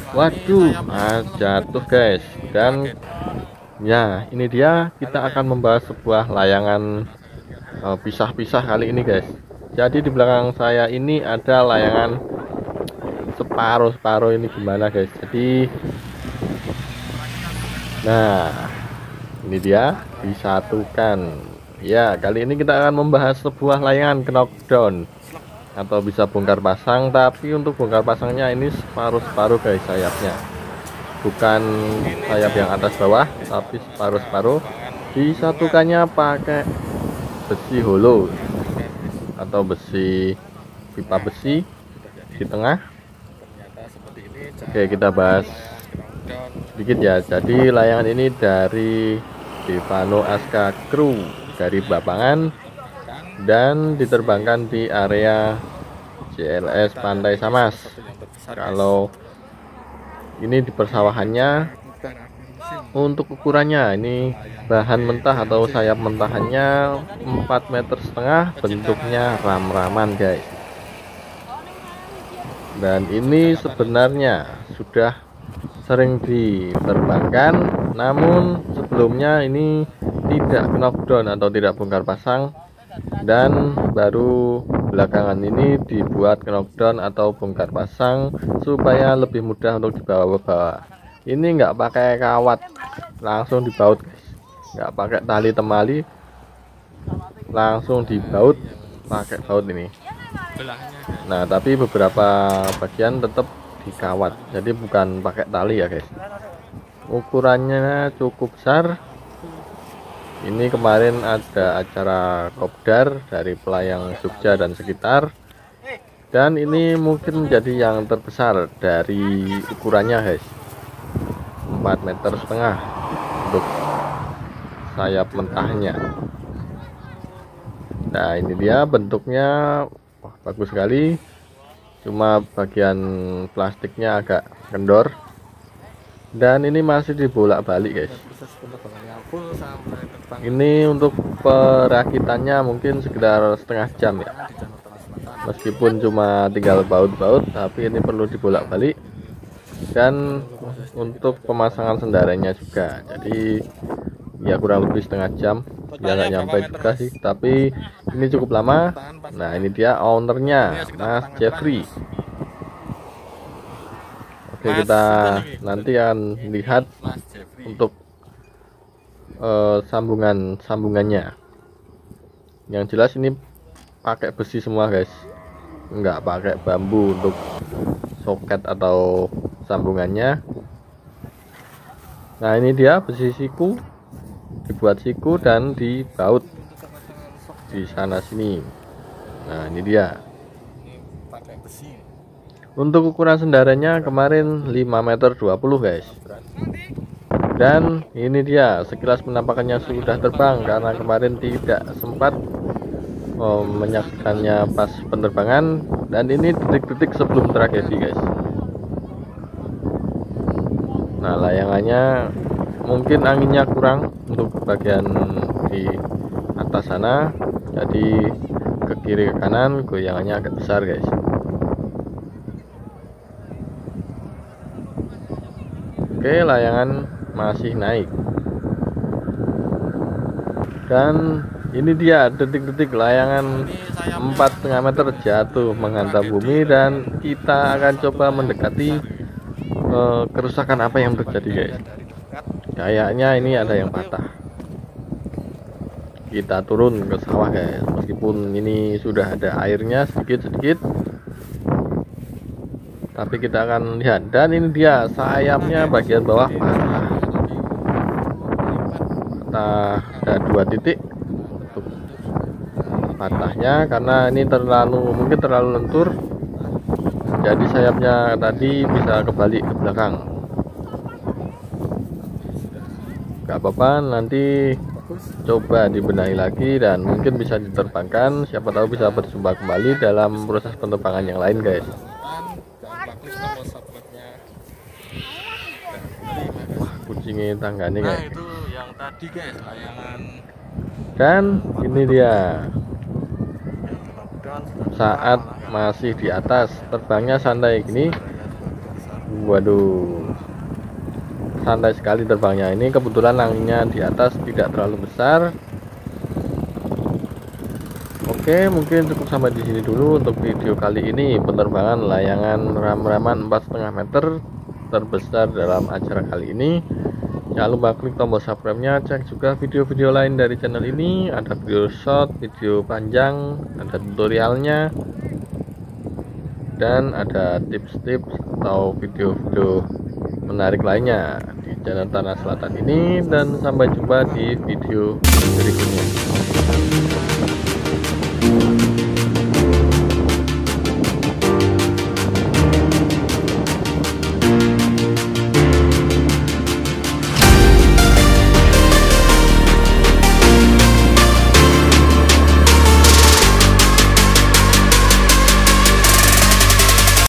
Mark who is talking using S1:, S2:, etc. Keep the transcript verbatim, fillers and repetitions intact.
S1: Waduh, ah, jatuh guys. Dan ya, ini dia kita akan membahas sebuah layangan eh, pisah-pisah kali ini guys. Jadi di belakang saya ini ada layangan separuh-separuh ini gimana guys. Jadi nah, ini dia disatukan. Ya, kali ini kita akan membahas sebuah layangan knockdown atau bisa bongkar pasang, tapi untuk bongkar pasangnya ini separuh-separuh guys sayapnya. Bukan sayap yang atas bawah, tapi separuh-separuh. Disatukannya pakai besi holo atau besi pipa besi di tengah. Oke, kita bahas sedikit ya. Jadi layangan ini dari Devano Aska Crew dari Bapangan dan diterbangkan di area J L S Pantai Samas. Kalau ini di persawahannya, untuk ukurannya ini bahan mentah atau sayap mentahannya empat meter setengah, bentuknya ram-raman guys. Dan ini sebenarnya sudah sering diterbangkan, namun sebelumnya ini tidak knockdown atau tidak bongkar pasang, dan baru belakangan ini dibuat knockdown atau bongkar pasang supaya lebih mudah untuk dibawa-bawa. Ini nggak pakai kawat, langsung dibaut guys, nggak pakai tali temali, langsung dibaut pakai baut ini. Nah, tapi beberapa bagian tetap dikawat, jadi bukan pakai tali ya guys. Ukurannya cukup besar. Ini kemarin ada acara kopdar dari Pelayang Jogja dan sekitar, dan ini mungkin menjadi yang terbesar dari ukurannya guys, empat meter setengah untuk sayap mentahnya. Nah, ini dia bentuknya. Wah, bagus sekali, cuma bagian plastiknya agak kendor, dan ini masih dibolak-balik guys. Ini untuk perakitannya mungkin sekitar setengah jam ya, meskipun cuma tinggal baut-baut, tapi ini perlu dibolak-balik. Dan untuk pemasangan sendaranya juga, jadi ya kurang lebih setengah jam, ya nggak nyampe juga sih, tapi ini cukup lama. Nah, ini dia ownernya, Mas Jeffrey. Oke, kita nanti akan lihat untuk uh, sambungan sambungannya. Yang jelas ini pakai besi semua guys, nggak pakai bambu untuk soket atau sambungannya. Nah, ini dia besi siku, dibuat siku dan dibaut di sana sini. Nah, ini dia. Untuk ukuran sendaranya kemarin lima meter dua puluh guys. Dan ini dia sekilas penampakannya sudah terbang, karena kemarin tidak sempat oh, menyaksikannya pas penerbangan. Dan ini detik-detik sebelum tragedi guys. Nah, layangannya mungkin anginnya kurang untuk bagian di atas sana, jadi ke kiri ke kanan goyangannya agak besar guys. Oke, layangan masih naik, dan ini dia detik-detik layangan empat setengah meter jatuh menghantam bumi, dan kita akan coba mendekati uh, kerusakan apa yang terjadi guys. Kayaknya ini ada yang patah. Kita turun ke sawah guys, meskipun ini sudah ada airnya sedikit-sedikit, tapi kita akan lihat. Dan ini dia sayapnya bagian bawah patah, patah ada dua titik untuk patahnya, karena ini terlalu mungkin terlalu lentur, jadi sayapnya tadi bisa kebalik ke belakang. Gak apa-apa, nanti coba dibenahi lagi dan mungkin bisa diterbangkan, siapa tahu bisa berjumpa kembali dalam proses penerbangan yang lain guys. Wah, kucingnya tangga nih guys.
S2: Nah, itu yang tadi guys, layangan.
S1: Dan ini dia saat masih di atas, terbangnya santai gini, Waduh, santai sekali terbangnya. Ini kebetulan anginnya di atas tidak terlalu besar. Oke, mungkin cukup sampai di sini dulu untuk video kali ini, penerbangan layangan ram-raman empat koma lima meter terbesar dalam acara kali ini. Jangan lupa klik tombol subscribe-nya, cek juga video-video lain dari channel ini. Ada video short, video panjang, ada tutorialnya, dan ada tips-tips atau video-video menarik lainnya di channel Tanah Selatan ini. Dan sampai jumpa di video berikutnya.